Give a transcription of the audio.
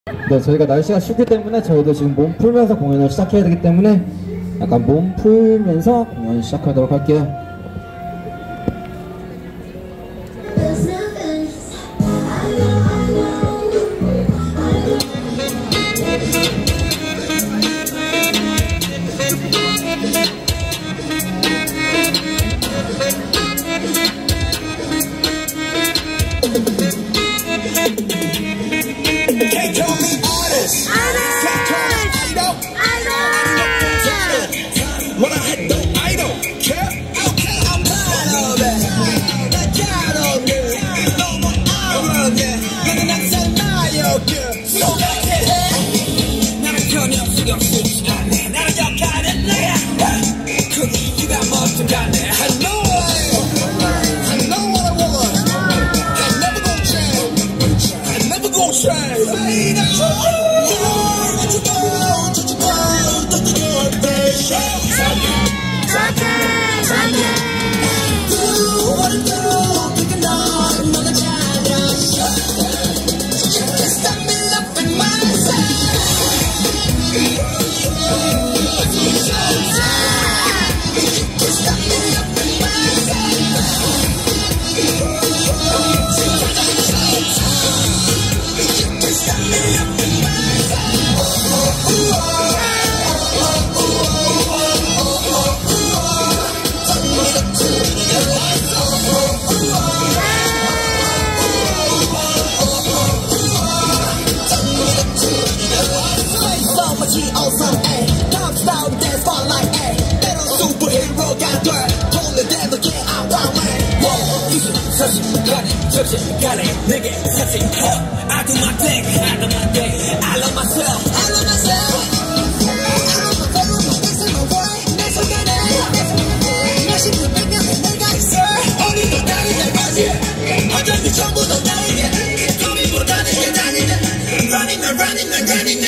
네, 저희가 날씨가 춥기 때문에 저희도 지금 몸 풀면서 공연을 시작해야 되기 때문에 약간 몸 풀면서 공연 시작하도록 할게요. 내게 사실 I do my thing, I do my thing. I love myself, I love myself. I love my fellow, my face and my way. 내 손안에 몇십 백명의 내가 있어. 어디도 다른 날 맞이 어차피 전부 다 나에게 도리보다는 게 다니는 Running man, running man, running